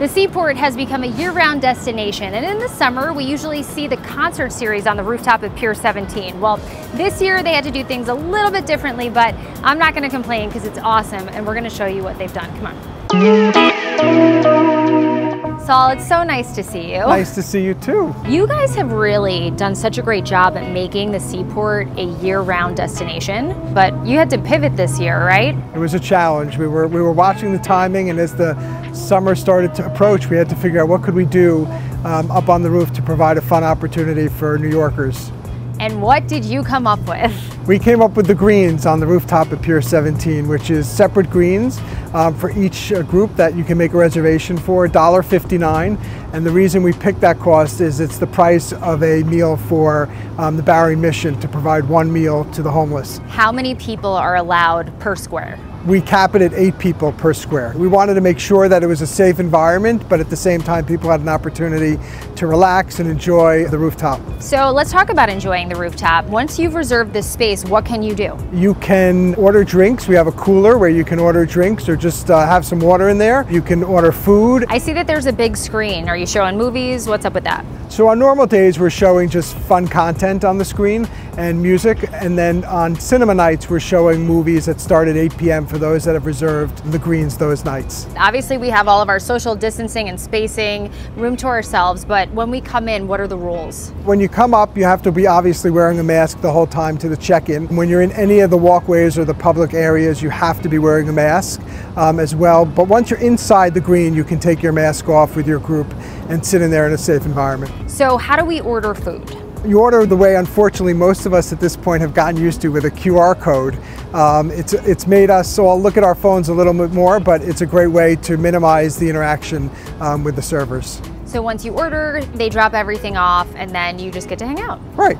The Seaport has become a year-round destination, and in the summer, we usually see the concert series on the rooftop at Pier 17. Well, this year they had to do things a little bit differently, but I'm not going to complain because it's awesome, and we're going to show you what they've done. Come on. Saul, it's so nice to see you. Nice to see you too. You guys have really done such a great job at making the Seaport a year-round destination, but you had to pivot this year, right? It was a challenge. We were watching the timing, and as the summer started to approach, we had to figure out what could we do up on the roof to provide a fun opportunity for New Yorkers. And what did you come up with? We came up with the greens on the rooftop at Pier 17, which is separate greens for each group that you can make a reservation for, $1.59. And the reason we picked that cost is it's the price of a meal for the Barry mission to provide one meal to the homeless. How many people are allowed per square? We cap it at 8 people per square. We wanted to make sure that it was a safe environment, but at the same time people had an opportunity to relax and enjoy the rooftop. So let's talk about enjoying the rooftop. Once you've reserved this space, what can you do? You can order drinks. We have a cooler where you can order drinks or just have some water in there. You can order food. I see that there's a big screen. Are you showing movies? What's up with that? So on normal days, we're showing just fun content on the screen and music. And then on cinema nights, we're showing movies that start at 8 p.m. for those that have reserved the greens those nights. Obviously, we have all of our social distancing and spacing, room to ourselves, but when we come in, what are the rules? When you come up, you have to be obviously wearing a mask the whole time to the check-in. When you're in any of the walkways or the public areas, you have to be wearing a mask as well. But once you're inside the green, you can take your mask off with your group and sit in there in a safe environment. So how do we order food? You order the way, unfortunately, most of us at this point have gotten used to, with a QR code. It's made us all look at our phones a little bit more, but it's a great way to minimize the interaction with the servers. So once you order, they drop everything off, and then you just get to hang out. Right.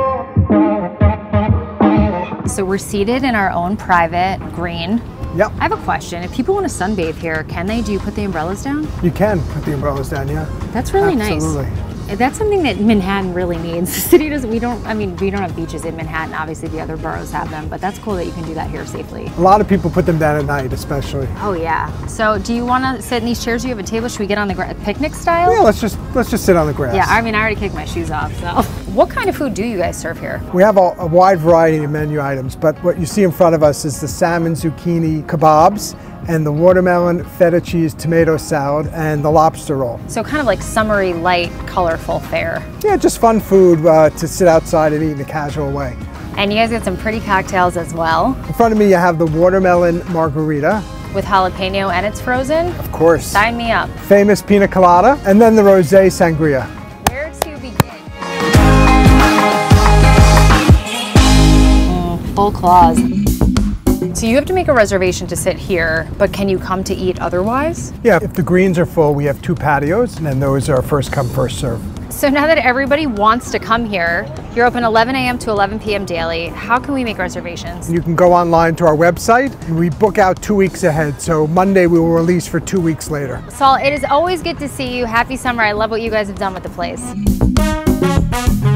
So we're seated in our own private green. Yep. I have a question. If people want to sunbathe here, can they? Do you put the umbrellas down? You can put the umbrellas down, yeah. That's really Absolutely. nice. That's something that Manhattan really needs. The city doesn't, we don't have beaches in Manhattan. Obviously the other boroughs have them, but that's cool that you can do that here safely. A lot of people put them down at night, especially. Oh yeah. So do you want to sit in these chairs? Do you have a table? Should we get on the picnic style? Yeah, let's just sit on the grass. Yeah, I mean, I already kicked my shoes off, so. What kind of food do you guys serve here? We have a wide variety of menu items, but what you see in front of us is the salmon zucchini kebabs, and the watermelon feta cheese tomato salad, and the lobster roll. So kind of like summery, light, colorful fare. Yeah, just fun food to sit outside and eat in a casual way. And you guys got some pretty cocktails as well. In front of me you have the watermelon margarita. With jalapeno and it's frozen? Of course. Sign me up. Famous pina colada, and then the rosé sangria. Where to begin? Full claws. So you have to make a reservation to sit here, but can you come to eat otherwise? Yeah, if the greens are full, we have 2 patios, and then those are first come, first serve. So now that everybody wants to come here, you're open 11 a.m. to 11 p.m. daily. How can we make reservations? You can go online to our website, and we book out 2 weeks ahead. So Monday we will release for 2 weeks later. Saul, it is always good to see you. Happy summer. I love what you guys have done with the place.